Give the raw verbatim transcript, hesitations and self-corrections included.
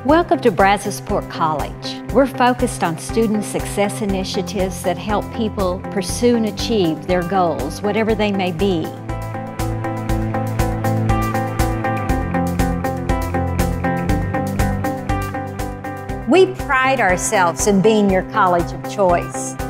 Welcome to Brazosport College. We're focused on student success initiatives that help people pursue and achieve their goals, whatever they may be. We pride ourselves in being your college of choice.